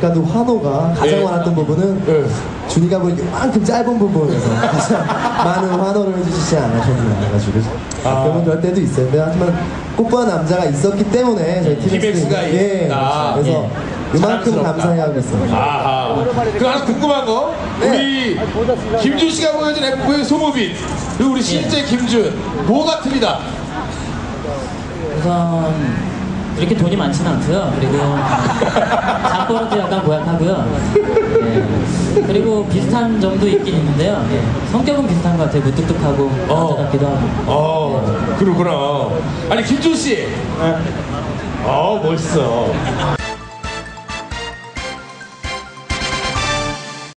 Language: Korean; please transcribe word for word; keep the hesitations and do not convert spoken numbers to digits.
아까도 환호가 가장 네. 많았던 부분은 네. 준이가 뭐 이만큼 짧은 부분에서 가장 많은 환호를 해주시지 않으셨나 해가지고 아. 가끔은 그럴 때도 있었는데 하지만 꽃보다 남자가 있었기 때문에 저희 티맥스가 티맥스가 예, 있다. 그래서 예. 이만큼 자랑스럽다. 감사해하고 있습니다. 아하. 그 하나 궁금한 거, 우리 김준 씨가 보여준 에프브이의 소모빗, 그리고 우리 실제 김준, 뭐 같습니다. 우선 그렇게 돈이 많지는 않고요. 그리고 잠버릇도 약간 고약하고요. 네. 그리고 비슷한 점도 있긴 있는데요. 네. 성격은 비슷한 것 같아요. 무뚝뚝하고 남자 같기도 하고. 어, 그렇구나. 아니 김준 씨, 어 멋있어.